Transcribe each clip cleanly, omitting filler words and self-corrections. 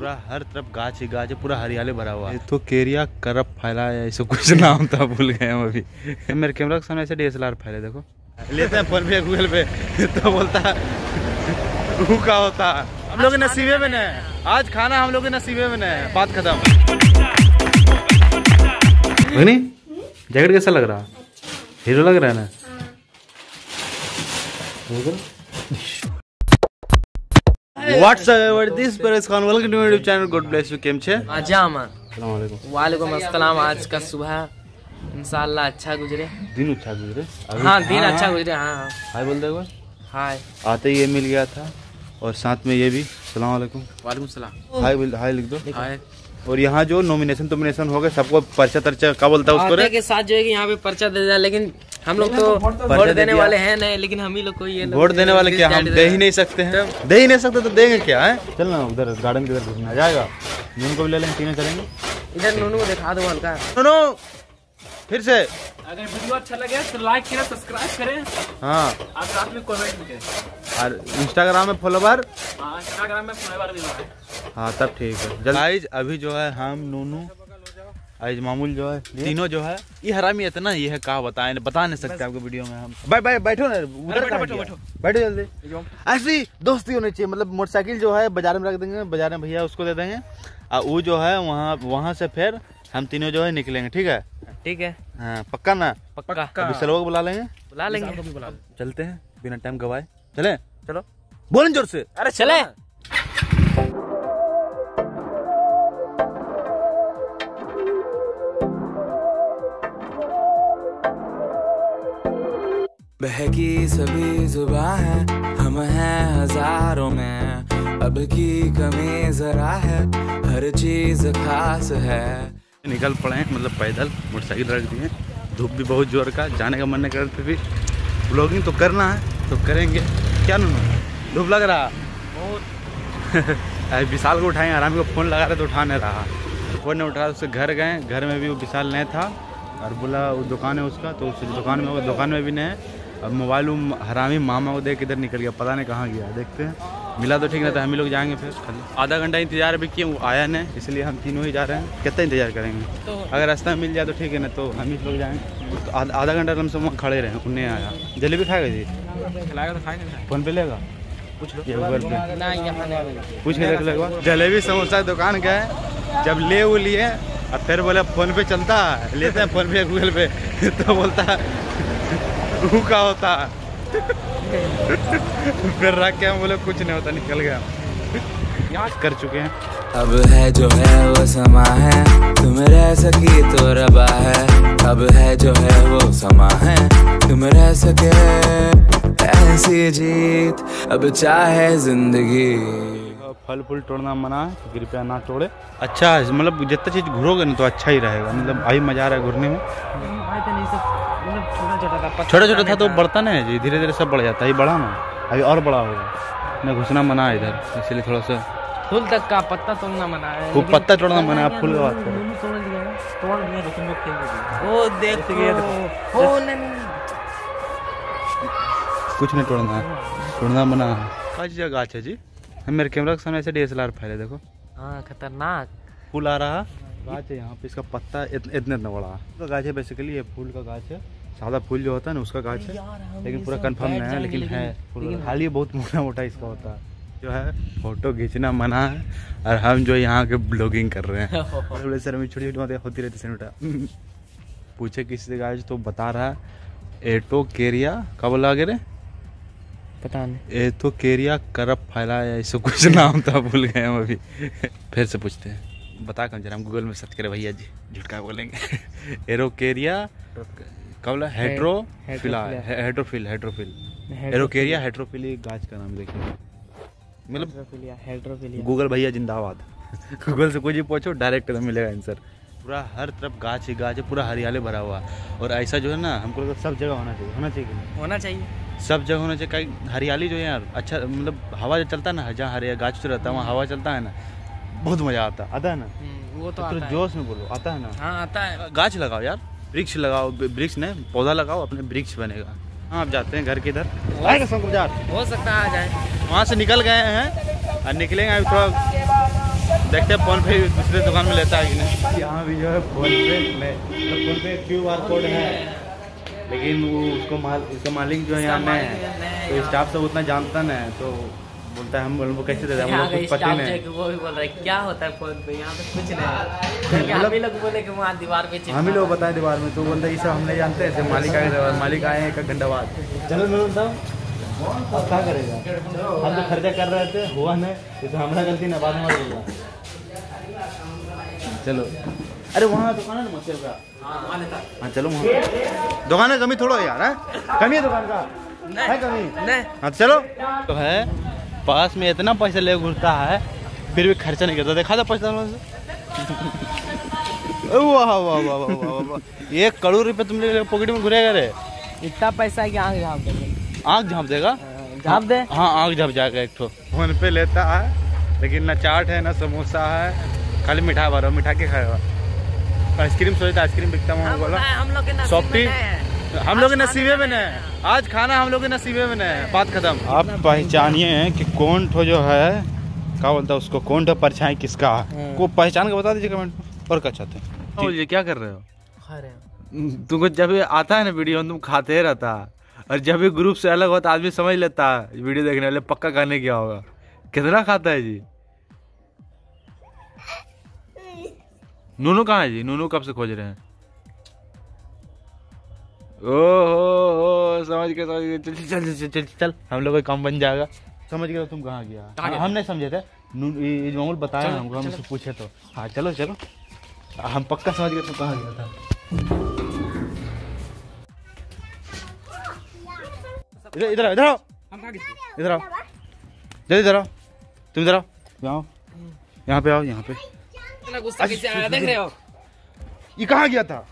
पूरा हर तरफ गाछ ही गाछ है, पूरा हरियाली भरा हुआ है। तो केरिया करप फैला है, ऐसा कुछ नाम था, भूल गए हम अभी। मेरे कैमरा के सामने ऐसे DSLR फैले, देखो लेते हैं फोन पे गूगल पे तो बोलता का होता हम लोग के नसीबे में नहीं, आज खाना हम लोग के नसीबे में नहीं, बात खत्म। जैकेट कैसा लग रहा, हीरो लग रहा है ना। What's up this Paresh Khan, welcome to my YouTube channel. God bless you. केम छे? वालेकुम अस्सलाम। आज का सुबह इंशाल्लाह अच्छा गुजरे, दिन अच्छा गुजरे। हाँ दिन अच्छा गुजरे। हाँ हाय बोल दे। हाय। आते ही ये मिल गया था और साथ में ये भी सलाम वालेकुम। वालेकुम सलाम। हाय लिख दो। हाय। और यहाँ जो नॉमिनेशन हो गए, सबको पर्चा तर्चा क्या बोलता है उसको के साथ जो है कि यहाँ पे पर्चा दे दिया, लेकिन हम लोग तो वोट देने वाले हैं नहीं, लेकिन हम ही लोग को ये वोट देने वाले क्या हम दे ही नहीं सकते हैं? दे ही नहीं सकते तो देंगे क्या है? चल ना उधर गार्डन की तरफ घूमना जाएगा, नूनू को भी ले लेंगे, तीनों चलेंगे। इधर नूनू को दिखा दो हल्का। नूनू फिर से अगर वीडियो अच्छा लगे तो लाइक करें, सब्सक्राइब करें। हाँ, आप साथ में कमेंट भी करें। और इंस्टाग्राम में फॉलोवर, इंस्टाग्राम में फॉलोवर भी है। हाँ तब ठीक है। गाइस अभी जो है हम नूनू आज मामूल जो है तीनों जो है, ये हरामी है ना, ये है कहा बताए, बता नहीं सकते आपको वीडियो में। हम बैठो ना उधर, बैठो जल्दी। ऐसी दोस्ती होनी चाहिए, मतलब मोटरसाइकिल जो है बाजार में रख देंगे, बाजार में भैया उसको दे देंगे, और वो जो है वहाँ से फिर हम तीनों जो है निकलेंगे। ठीक है? ठीक है। हाँ पक्का ना? पक्का। अभी सलवा को बुला लेंगे। चलते हैं बिना टाइम गवाए। चले? चलो बोलें जोर से। अरे चले। बहकी सभी जुबां है, हम हैं हजारों में, अब की कमी जरा है, हर चीज खास है। निकल पड़े हैं, मतलब पैदल, मोटरसाइकिल रख दिए, धूप भी बहुत जोर का, जाने का मन नहीं करते भी ब्लॉगिंग तो करना है तो करेंगे। क्या नूनू धूप लग रहा बहुत। विशाल को उठाएंगे, आराम को फ़ोन लगा रहे तो उठा नहीं रहा, फ़ोन नहीं उठा। उससे घर गए, घर में भी वो विशाल नहीं था और बोला वो दुकान है उसका, तो उस दुकान में भी नहीं है। अब मोबाइल हरामी मामा को देख इधर निकल गया, पता नहीं कहाँ गया। देखते हैं, मिला तो ठीक ना था, हम ही लोग जाएंगे फिर। आधा घंटा इंतजार भी किए, वो आया नहीं, इसलिए हम तीनों ही जा रहे हैं। कितना इंतजार करेंगे? तो अगर रास्ता में मिल जाए तो ठीक है, ना तो हम ही लोग जाएंगे। तो आधा घंटा हम सब वहाँ खड़े रहे, उन्हें आया। जलेबी खाएगा जी? खिलाएगा तो खाएगा। फोन पे लेगा? पूछ लो गूगल पे, पूछ के देख लेगा। जलेबी समोसा दुकान गए, जब ले वो लिए और फिर बोले फोन पे चलता, लेते हैं फोन पे गूगल पे तो बोलता का होता फिर रख के हम बोले कुछ नहीं होता, निकल गया। यहाँ कर चुके हैं। अब है जो है वो समा है, तुम रह सकी तो रबा है। अब है जो है वो समा है, तुम रह सके ऐसी जीत, अब चाहे जिंदगी। फल फूल तोड़ना मना है, कृपया ना तोड़े। अच्छा मतलब जितना चीज घूरोगे ना तो अच्छा ही रहेगा, मतलब अभी मजा आ रहा है घूरने में। छोटा छोटा था तो बढ़ता नहीं है जी, धीरे धीरे सब बढ़ जाता है। ये बड़ा ना, अभी और बड़ा होगा ना। घुसना मना है इधर, इसलिए थोड़ा सा फूल तक का पत्ता तोड़ना मना है। वो पत्ता तोड़ना मना है, फूल का बात करो। वो देखो कुछ नहीं तोड़ना है, तोड़ना मना है। अच्छा गाछ है जी, मेरे कैमरा के सामने ऐसे DSLR फैले, देखो। हाँ खतरनाक फूल आ रहा गाछ है यहाँ पे, इसका पत्ता इतना बड़ा का गाछ है। बेसिकली ये फूल का गाछ है, सादा फूल जो होता है ना उसका गाछ है, लेकिन पूरा कंफर्म नहीं है, लेकिन है फूल। खाली बहुत मोटा मोटा इसका होता है। जो है फोटो खींचना मना है, और हम जो यहाँ के ब्लॉगिंग कर रहे हैं। सर में छोटी छोटी बातें होती रहती सर। पूछे किसी से गाछ तो बता रहा है एटो केरिया, कब बोला आगे रे? पता नहीं। एटो केरिया करप फैला है, ऐसा कुछ नाम था, भूल गए हम अभी। फिर से पूछते हैं, बता कम जरा, हम गूगल में सर्च करें भैया जी, झुटका बोलेंगे। एरोकेरिया कबला हेड्रोफिल एरोकेरिया हेड्रोफिल गाछ का नाम देखिए, मतलब गूगल भैया जिंदाबाद। गूगल से कुछ भी पूछो डायरेक्ट मिलेगा आंसर। पूरा हर तरफ गाछ ही गाछ है, पूरा हरियाली भरा हुआ है। और ऐसा जो है ना, हमको लगता है सब जगह होना चाहिए कि नहीं? होना चाहिए, सब जगह होना चाहिए। कहीं हरियाली जो है यार, अच्छा मतलब हवा जो चलता है ना, जहाँ हरिया गाछ तो रहता है वहाँ हवा चलता है ना, बहुत मजा आता है ना। वो तो आता है। जोश में बोलो, आता है ना? हाँ आता है। गाछ लगाओ यार, वृक्ष लगाओ, वृक्ष नहीं पौधा लगाओ, अपने वृक्ष बनेगा। हाँ आप जाते हैं घर के इधर, हो सकता है आ जाए। वहाँ से निकल गए हैं और निकलेंगे अभी थोड़ा देखते हैं फोन पे दूसरे दुकान में लेता है कि नहीं। यहाँ भी जो है फोन पे QR कोड है, लेकिन वो उसका मालिक जो है यहाँ नया है, तो स्टाफ सब उतना जानता नहीं है, तो बोलता है हम लोग कैसे देते हैं, हम लोग कुछ पता नहीं। वो भी बोल रहा है क्या होता है फोन पे, यहाँ पे कुछ नहीं है। हम ही लोग बोले कि वहाँ दीवार पे हम ही लोग बताए दीवार में, तो बोलते ये सब हम नहीं जानते हैं। मालिक आए 1 घंटा बाद। चलो मैं साहब अब क्या करेगा, हम तो खर्चा कर रहे थे, हुआ नहीं, ये तो हमारा गलती ना, बाद में होगा। चलो अरे वहाँ दुकान है ना मच्छर का, हाँ चलो वहाँ दुकान है, कमी थोड़ा यार है, कमी है दुकान का है कमी नहीं। हाँ चलो तो है पास में इतना पैसा ले घुरता है, फिर भी खर्चा नहीं करता। देखा था पैसा वाह वाह वाह वाह वाह, 1 करोड़ रुपये तुम लोग पॉकेट में घुरेगा रे। इतना पैसा कि आँख झाँप देगा, आँख झाँप देगा, झाँप दे। हाँ आँख झाँप जाएगा एक ठो। फोन पे लेता है, लेकिन ना चाट है ना समोसा है, खाली मिठाई भरो, मिठा के खाएगा। आइसक्रीम सोचता आइसक्रीम बिकता हूँ, बोला हम लोग के सॉफ्टी हम लोग के नसीबे में नहीं, आज खाना हम लोग के नसीबे में नहीं, बात खत्म। आप पहचानिए कि कौन ठो जो है, क्या बोलता है उसको, कौन ठो परछाई किसका है, को पहचान के बता दीजिए कमेंट में। और क्या चाहते हैं बोलिए, क्या कर रहे हो? खा रहे हैं। तुमको जब आता है ना वीडियो, तुम खाते रहता, और जब भी ग्रुप से अलग होता आदमी समझ लेता है वीडियो देखने वाले पक्का खाने क्या होगा। कितना खाता है जी? नूनू कहाँ है जी? नूनू कब से खोज रहे हैं? ओहो समझ के चल चल चल चल चल, हम लोग का काम बन जाएगा। समझ गए तुम कहाँ गया? हम नहीं समझे थे, मामूल बताया हमको, हम उससे पूछे तो। हाँ चलो चलो, हम पक्का समझ गए तुम कहाँ गया था। इधर इधर आओ, इधर आओ, जल्दी इधर आओ, तुम इधर आओ, यहाँ पे आओ, यहाँ पे। गुस्सा कैसे आया देख रहे हो? ये कहाँ गया था?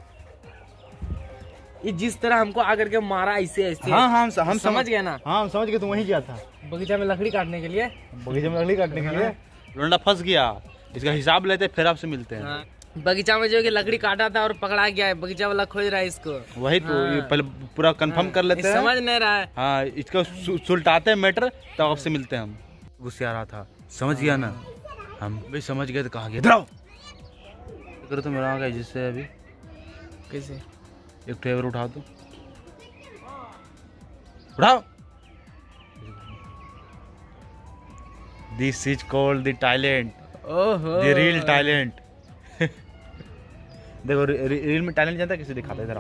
ये जिस तरह हमको आकर के मारा ऐसे ऐसे। हाँ हम समझ गए ना? हाँ हम समझ गए, तुम वहीं गया था बगीचा में लकड़ी काटने के लिए। बगीचे में लकड़ी काटने के लिए लौंडा फंस गया, इसका हिसाब लेते फिर आपसे मिलते हैं। बगीचा में जो कि लकड़ी काटा था और पकड़ा गया है, बगीचा वाला खोज रहा है इसको। वही तो ये पहले पूरा कंफर्म कर लेते हैं, समझ नहीं रहा है। हाँ इसको सुलटाते हैं मैटर, तब आपसे मिलते हैं हम। गुस्से आ रहा था, समझ गया ना? हम भी समझ गए तो कहाँ गया। इधर आओ करो तो मेरा आ गया जिससे अभी कैसे एक टेबल उठा दो, उठाओ। This is called the talent, ओहो द रियल टैलेंट। देखो रील में टैलेंट जानता है किसे दिखाता है? इधर आओ,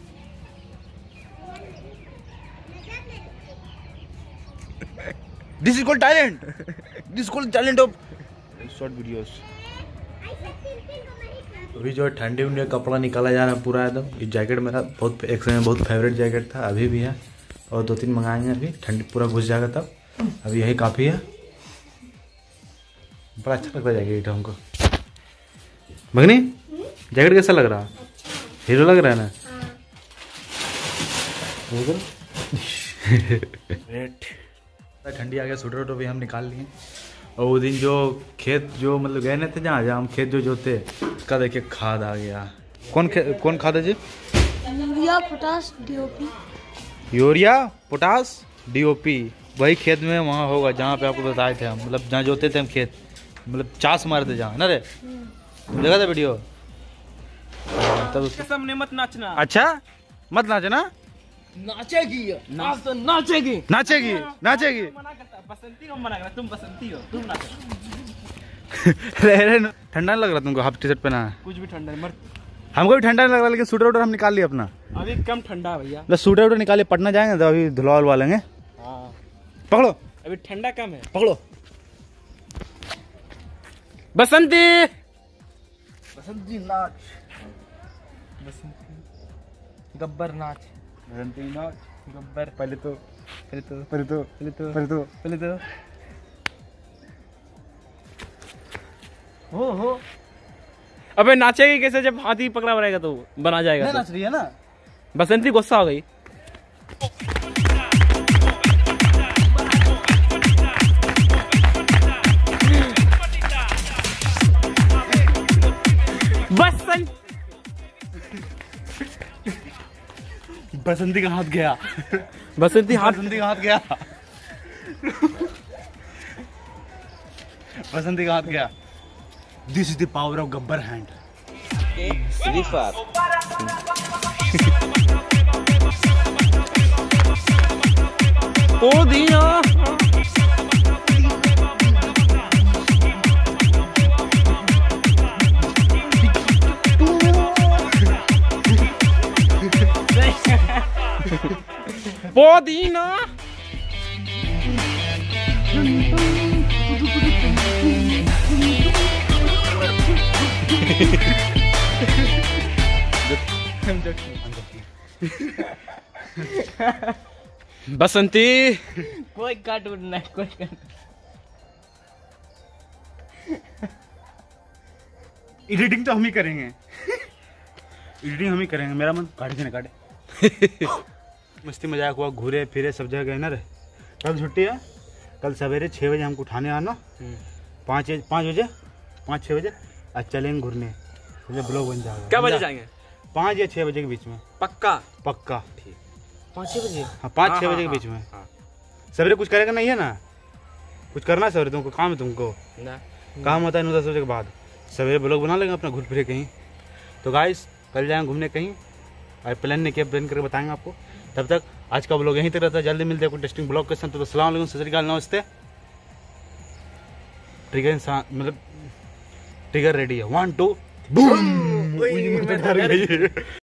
this is called talent, this called talent of short videos. अभी जो है ठंडे उंडे कपड़ा निकाला जा रहा है पूरा एकदम। ये जैकेट मेरा बहुत एक समय बहुत फेवरेट जैकेट था, अभी भी है, और 2-3 मंगाएंगे अभी, ठंडी पूरा घुस जाएगा तब। अभी यही काफ़ी है, बड़ा अच्छा लगता है जैकेट हमको। मगनी जैकेट कैसा लग रहा? हीरो लग रहा है ना? ठंडी आ गया, स्वेटर वोटर भी हम निकाल लिए। और वो दिन जो खेत जो मतलब गए नहीं थे जहाँ हम खेत जो जोते, उसका देखिए खाद आ गया। कौन खाद है जी? Urea potash DOP। Urea potash DOP वही खेत में वहाँ होगा जहाँ पे आपको बताए थे हम, मतलब जहाँ जोते थे हम खेत, मतलब चास मारे थे जहाँ ना रे, देखा था वीडियो तब सामने मत नाचना। अच्छा मत नाचना, नाचेगी आज तो नाचेगी नाचेगी नाचेगी। बसंती को मना कर, तुम बसंती हो, तुम नाचो। ठंडा लग रहा तुमको? हाफ टी शर्ट पहना है? कुछ भी ठंडा मत, हमको भी ठंडा नहीं लग रहा, लेकिन स्वेटर वोटर हम निकाल लिए अपना। अभी कम ठंडा भैया, मतलब स्वेटर वोटर निकाले, पटना जाएंगे तो अभी धुलवा उलवा लेंगे। हाँ पकड़ो, अभी ठंडा कम है, पकड़ो। बसंती बसंती नाच, बसंती गब्बर नाच, बसंती नाच गब्बर। पहले तो पहले तो पहले तो पहले तो पहले तो पहले तो हो अबे नाचेगी कैसे जब हाथी पकड़ा रहेगा तो बना जाएगा। नाच रही है ना? बसंती गुस्सा हो गई। बसंती का हाथ गया, बसंती हाथ, बसंती का हाथ गया, बसंती का हाथ गया। This is the power of Gabbar hand. Free fire पुदीना पुदीना बसंती कोई कार्टून नहीं, कोई कार्टून। एडिटिंग तो हम ही करेंगे, एडिटिंग हम ही करेंगे। मेरा मन काटे से न काटे। मस्ती मजाक हुआ, घूरे फिरे सब जगह गए ना रे। कल छुट्टी है, कल सवेरे 6 बजे हमको उठाने आना, 5 बजे 5-6 बजे आज चलेंगे घूरने। ब्लॉग बन जाएगा। क्या बजे जाएंगे? 5 या 6 बजे के बीच में। पक्का पक्का। 5-6 बजे? हाँ 5-6 बजे के बीच में। सवेरे कुछ करेगा नहीं है ना, कुछ करना है सवेरे, तुमको काम है, तुमको ना काम होता है 9-10 बजे के बाद। सवेरे ब्लॉग बना लेंगे अपना, घूर फिरे कहीं। तो गाइस कल जाएंगे घूमने कहीं, और प्लान नहीं किया, प्लान करके बताएंगे आपको। तब तक आज का ब्लॉग यहीं तक रहता है। जल्दी मिलते हैं कोई टेस्टिंग ब्लॉग के साथ। तो अस्सलाम वालेकुम, सत श्री अकाल, नमस्ते। ट्रिगर इंसान मतलब ट्रिगर रेडी है। 1 2 बूम।